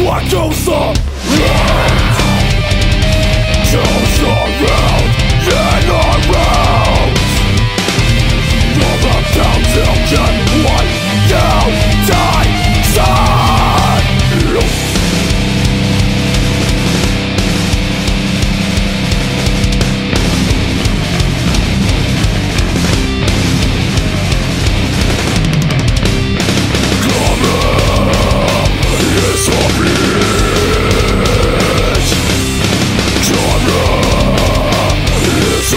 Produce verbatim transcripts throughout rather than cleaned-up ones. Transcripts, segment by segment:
What goes around goes around and around. You're the council can wipe you die, son. It's a bitch. Genre is a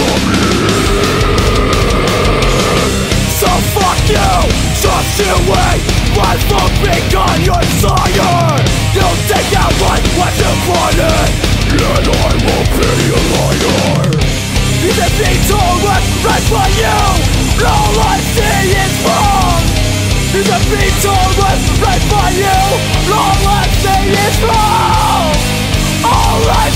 bitch. So fuck you, just you wait. Life will become your desire. You take out life what you wanted, and I will be a liar. Even being told what's right for you, all I see is wrong. Even being told what's right for you, all I see is wrong. All I